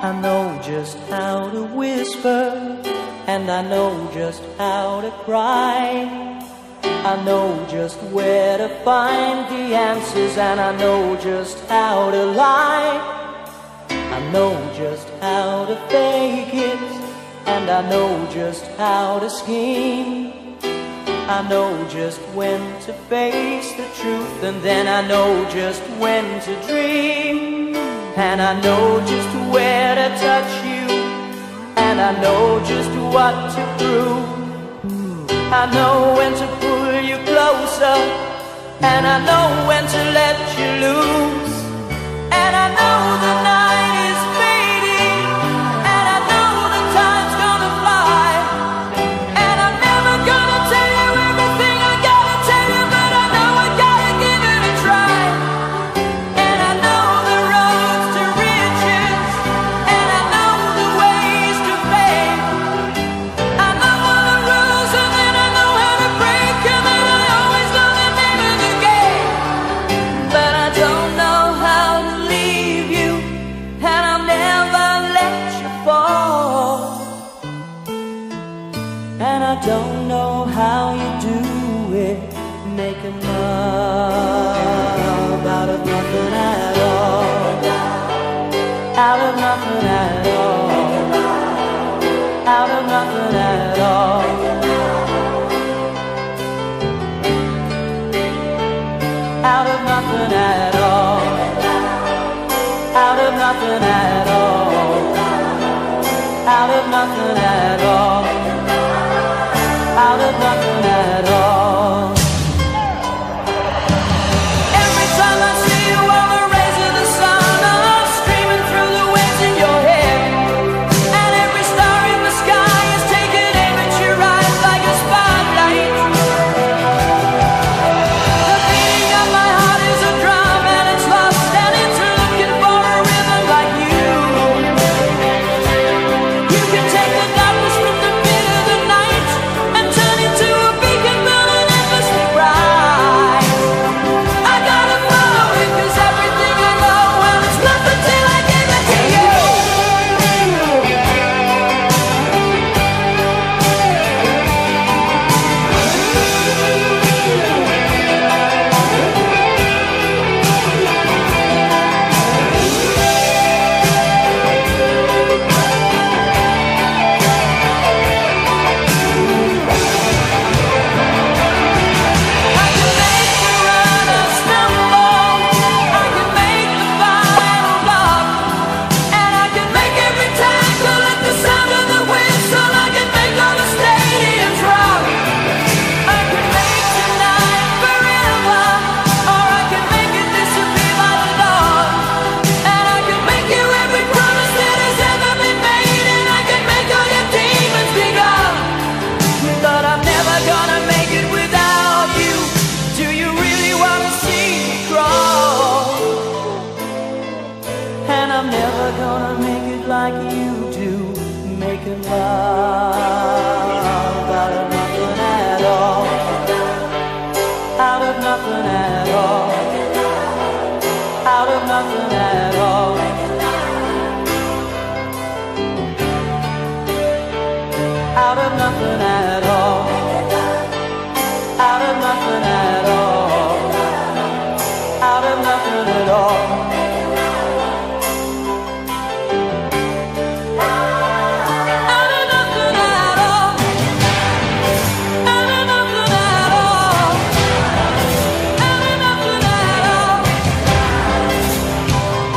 I know just how to whisper, and I know just how to cry. I know just where to find the answers, and I know just how to lie. I know just how to fake it, and I know just how to scheme. I know just when to face the truth, and then I know just when to dream. And I know just where to touch you, and I know just what to prove. I know when to pull you closer, and I know when to let you loose. And I know the night is fading, and I know the time's gonna fly. And I'm never gonna tell you everything I gotta tell you, but I know I gotta give it a try. And I know the roads to riches, and I know the ways to fame. I know all the rules, and then I know how to break them, and I always know the name of the game. But I don't know how to leave you, and I'll never let you fall. And I don't know how you do it, making love out of nothing at all. Out of nothing at all. Out of nothing at all. Out of nothing at all. Out of nothing at all. Out of nothing at all. Out of nothing at all. Every time I see you, all the rays of the sun are streaming through the waves in your hair. And every star in the sky is taking aim at your eyes like a spotlight. The beating of my heart is a drum, and it's lost, and it's looking for a rhythm like you. You can take the darkness from the pit of the night and turn it to a beacon burning endlessly bright. I gotta follow it, 'cause everything I know, well, it's nothing till I give it to you. I can make the runner stumble, I can make the final block, and I can make every tackle at the sound of the whistle. I can make all the stadiums rock. I can make tonight forever, or I can make it disappear by the dawn. And I can make you every promise that has ever been made, and I can make all your demons be gone. But I'm never gonna make it without you. Do you really wanna see me crawl? And I'm never gonna make it like you do, making love out of nothing at all. Out of nothing at all. Out of nothing at all. Out of nothing at all. Out of nothing at all. Out of nothing at all. Out of nothing at all. Out of nothing at all. Out of nothing at all.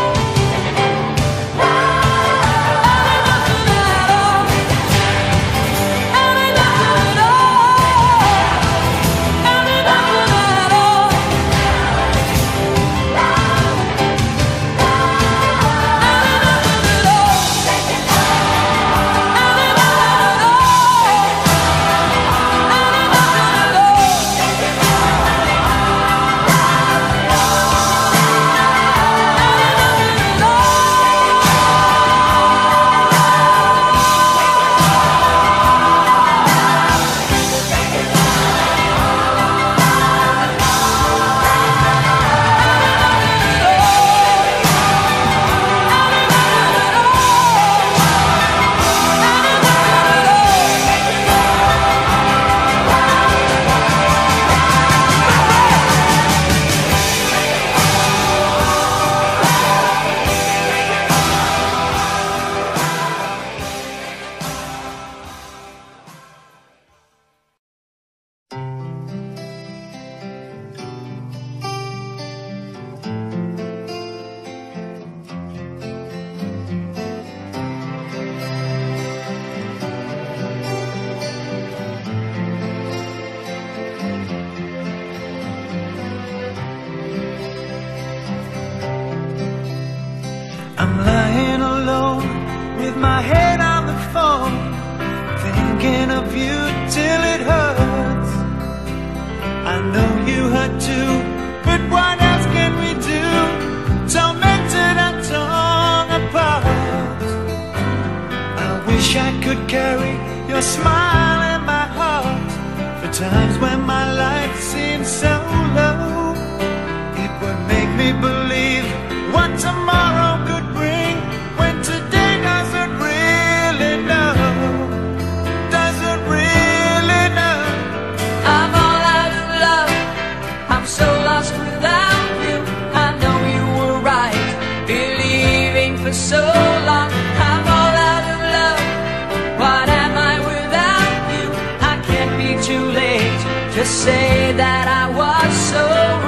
my head on the phone, thinking of you till it hurts. I know you hurt too, but what else can we do? Tormented and torn apart. I wish I could carry your smile in my heart for times when my life seems so low. It would make me believe what tomorrow could bring, when today doesn't really know, doesn't really know. I'm all out of love, I'm so lost without you. I know you were right, believing for so long. I'm all out of love, what am I without you? I can't be too late to say that I was so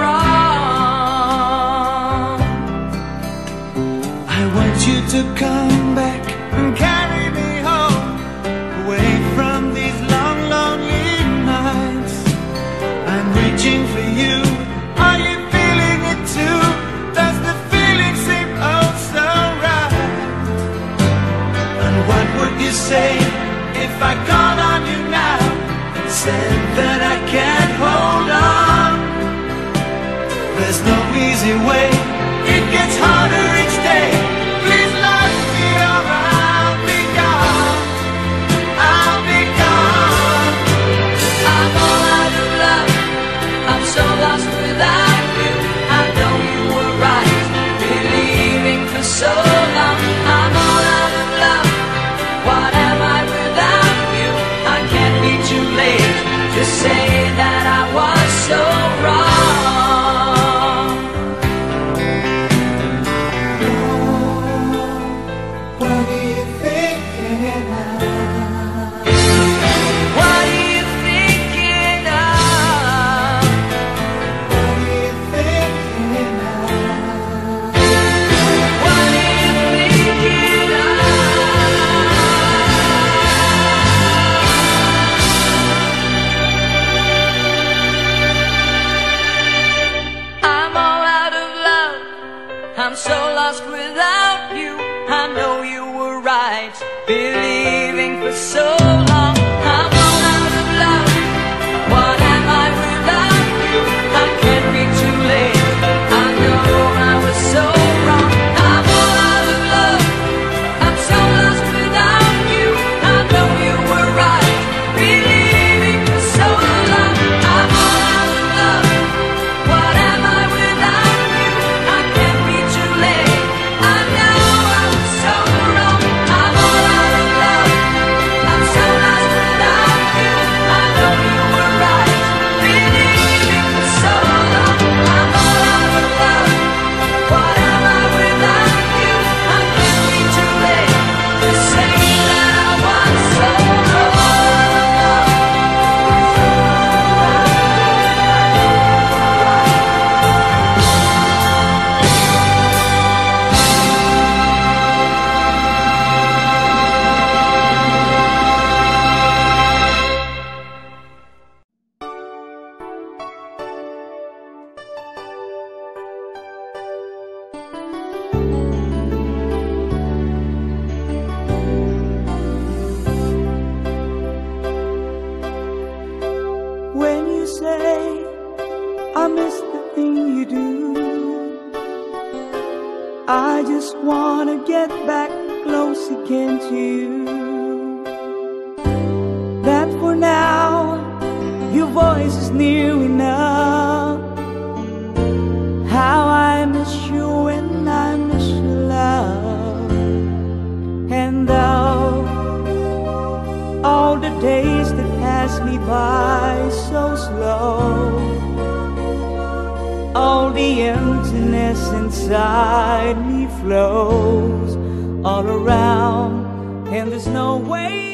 wrong. I want you to come back and carry me home, away from these long, lonely nights. I'm reaching for you, are you feeling it too? Does the feeling seem oh so right? And what would you say if I called on you now and said that I can't hold on? There's no easy way, it gets harder each day. Please let me or I'll be gone, I'll be gone. I'm all out of love, I'm so lost without you. I know you were right, believing for so long. I'm all out of love, what am I without you? I can't be too late to say that I was so wrong. What are you thinking of? What are you thinking of? What are you thinking of? What are you thinking of? I'm all out of love, I'm so lost without you. I know you were right, believing for so long. I'm all out of love, what am I without you? I can't be too late, I know I was so wrong. I'm all out of love, I'm so lost without you. I know you were right, believing for so long. I'm all out of love, what am I without you? I can't be too late, I know I was so wrong. I'm all out of love, I'm so lost without you. I know you were right, believing for so long. I'm all out of love, what am I without you? I can't be too late to say that I was so When you say I miss the thing you do, I just wanna get back close again to you. That for now your voice is near enough. How I miss you when I miss your love. And though all the days that pass me by so slow, all the emptiness inside me flows all around, and there's no way